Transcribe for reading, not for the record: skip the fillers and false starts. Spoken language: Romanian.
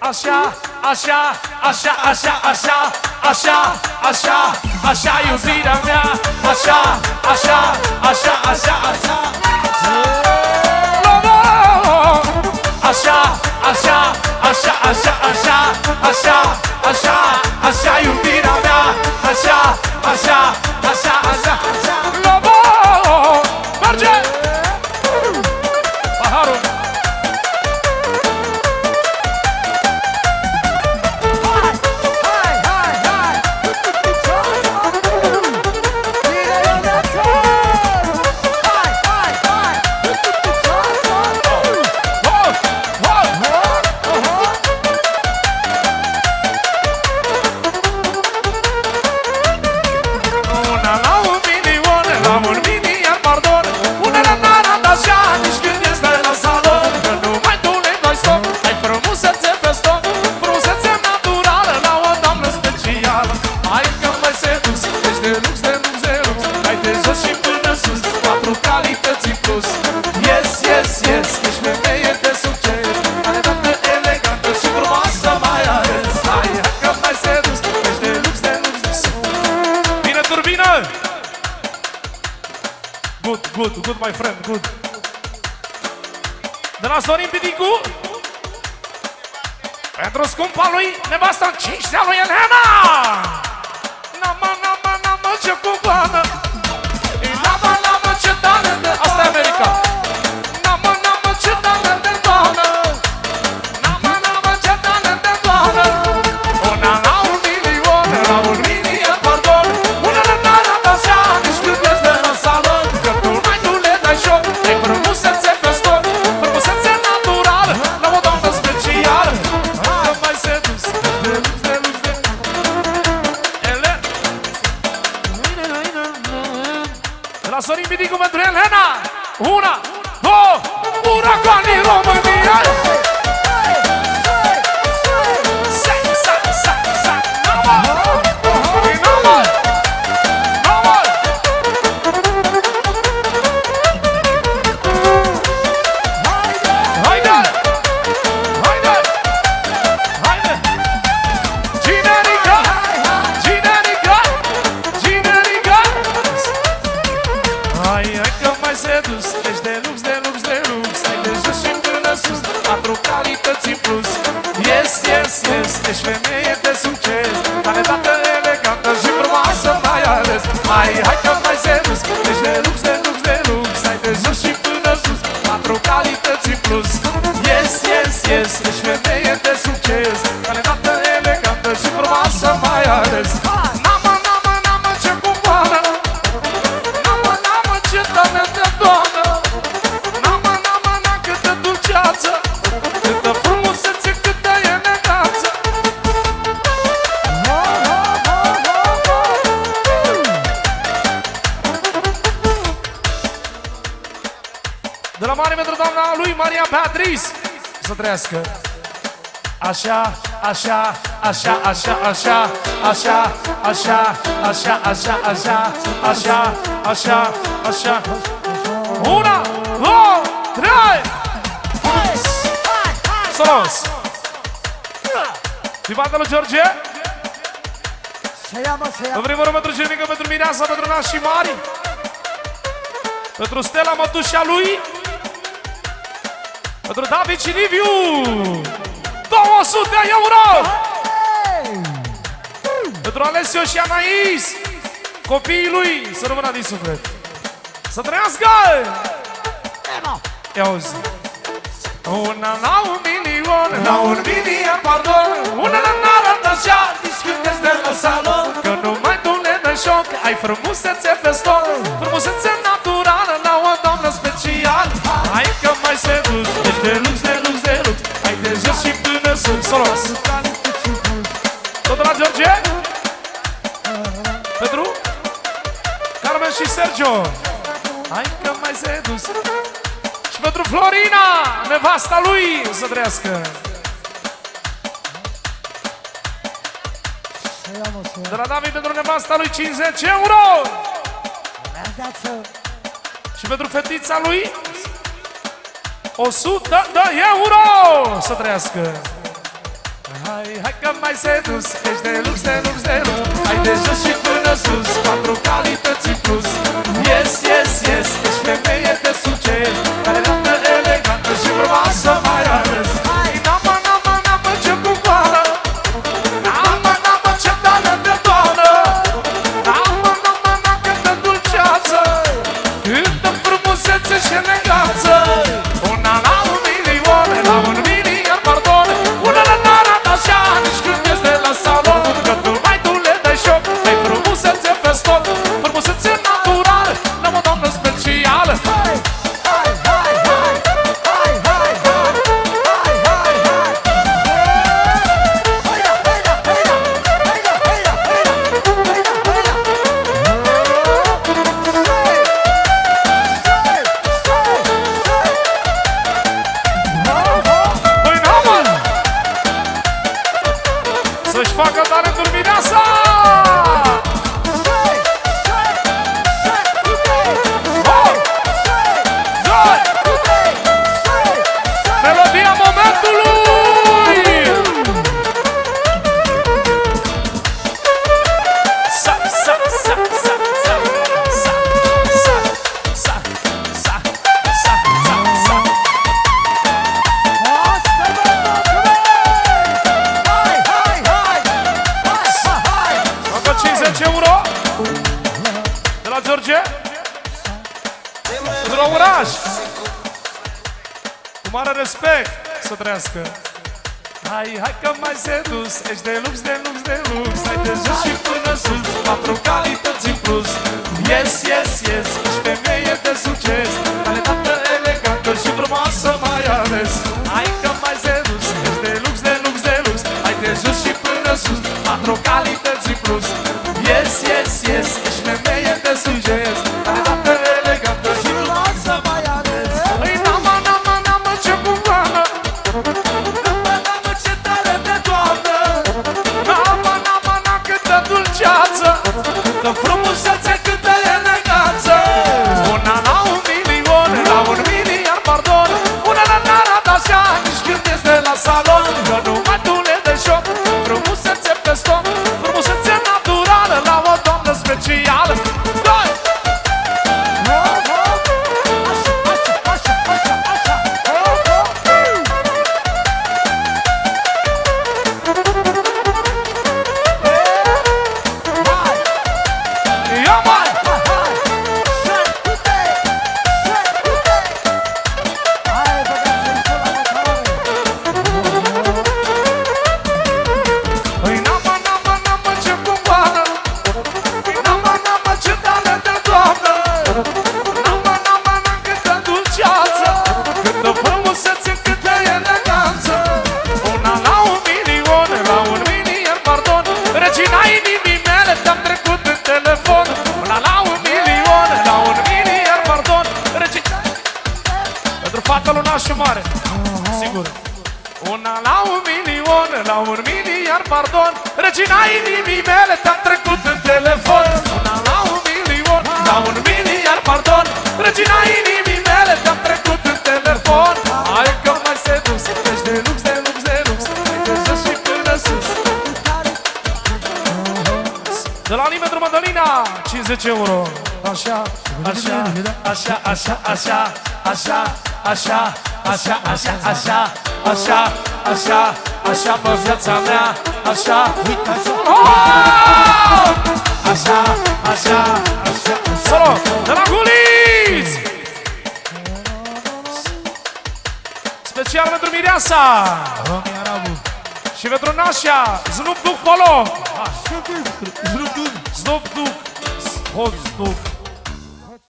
Așa, așa, așa, așa, așa, așa, așa, așa iubirea mea. Așa, așa, așa, așa, așa. Așa, așa, așa, așa, așa, așa, așa, așa iubirea mea. Așa, așa, așa, așa, așa. Merge! Paharul! Good, my friend, good. De la Sorin Pidicu pentru scumpa lui nevasta în cinstea lui Elena. N-am ce cubana. N-am ce talent. Asta e America. N-am ce talent de doamnă. N-am ce talent de doamnă. Una la un milion, la un milion, pardon. Una la nara așa, nici când ești de la salon. Că tu ai frumusețe pe stor, frumusețe naturală, la o doamnă specială. Că m-ai sedus de lux, de lux, de Elena. De la Sorin Pidicu pentru Elena. Una, două, uraganii România. Ești femeie de succes, talentată, elegantă și frumoasă mai ales. Hai că mai sedus, ești de lux, de lux, de lux. Ai de jos și până sus, 4 calități în plus. Ești femeie de succes, talentată, elegantă și frumoasă mai ales. N-am ce cumpoană, n-am ce talent de doamnă. N-am câtă dulceață, câtă frumusețe, câtă eleganță. De la mare pentru doamna lui Maria Beatrice. Să trăiască. Așa, așa, așa, așa, așa, așa, așa, așa, așa, așa, așa, așa, așa. Una, două, trei. Solos. Din partea lui George. În primul rând pentru Cernică, pentru Mireasa, pentru nașii mari, pentru Stella, mătușa lui, pentru David și Liviu. 200 euro. Pentru Alessio și Anais, copiii lui, să rămână din suflet. Să trăiască. Ia auzi. Una la un milion, la un milion, pardon. Una la n-arată așa, discutezi de la salon. Că numai tu le dai șoc, ai frumusețe pe stoc. Frumusețe naturală, la o doamnă specială. Hai că mai sedus, ești de lux, de lux, de lux. Hai de jos și până sus, solos. Tot de la George? Pentru Carmen și Sergio. Hai că mai sedus. Și pentru Florina, nevasta lui, să trăiască. De la David pentru nevasta lui 50 euro. Și pentru fetița lui 100 de euro. Să trăiască. Hai că mai sedus, ești de lux, de lux, de lux. Hai de jos și până sus, 4 calități în plus. Yes, yes, yes, ești femeie de succes, elegantă, elegantă și frumoasă mai ales. Hai, n-amă, n-amă, n-amă, ce bucoară, n-amă, n-amă, ce tale de doamnă, n-amă, n-amă, n-amă, câtă dulceață, câtă frumusețe și eleganță. Una la 1 milion, la 1 milion, pardon, una la n-arată așa, nici când ești de la salon, că numai tu le dai șoc, ai frumusețe pe stop, frumusețe naturală, n-am o doamnă specială. Hai, hai, hai, hai, hai, hai, hai, hai, hai, hai. Hai da, hai da, hai da, hai da, hai da, hai da, hai da, hai da. Păi n-am, mă! Să-și facă talentul mireasa! Melodia momentului! Sa, sa, sa, sa, sa, sa, sa, sa, sa, sa, sa, sa. Hai, hai, hai! Hai! Încă 50 euro de la George de la Oraș. Cu mare respect să trăiască. Hai, hai că mai sedus, ești de lux, de lux, de lux. Hai de jos și până sus, 4 calități în plus. Yes, yes, yes, ești femeie de succes, talentă, elegantă și frumoasă mai ales. Hai că mai sedus, ești de lux, de lux, de lux. Hai de jos și până sus, 4 calități în plus. Yes, yes, yes, ești femeie de succes, talentă, elegantă și frumoasă mai ales. Îi n-amă, n-amă, n-amă, ce bucoară, n-amă, ce tare de doamnă, n-amă, n-amă, n-amă, câtă dulceață, câtă frumusețe, câtă eleganță. Una la 1 milion, la 1 miliard, pardon, una la n-arată așa, nici când ești de la salon, că numai tu le dai șoc, frumusețe pe stop, frumusețe naturală, la o doamnă specială. Doi! Ia mai! Îi n-amă, n-amă, n-amă, ce bucoară, n-amă, n-amă, ce tale de doamnă, n-amă, n-amă, n-amă, câtă dulceață, câtă frumusețe, câtă eleganță. Una la 1 milion, la 1 miliard, pardon, regina inimii mele, te-am trecut în telefon. Una la 1 milion, la 1 miliard, pardon, regina... Pentru fata lui nașul mare, sigur. Una la 1 milion, la 1 miliard, pardon, regina inimii mele, te-am trecut în telefon. Una la 1 milion, la 1 miliard, pardon, regina inimii mele, te-am trecut în telefon. Hai că mai sedus, ești de lux, de lux, de lux. Hai de jos și până sus. De la Alimentru Mădălina, 50 euro. Așa, așa, așa, așa, așa, așa, așa, așa, așa, așa, așa, așa, așa, pe viața mea, așa, așa, așa, așa. Salut, de la Guliț! Special pentru Mireasa și pentru Nașia, Znup Duc Polo. Znup Duc, Znup Duc, Hot Duc.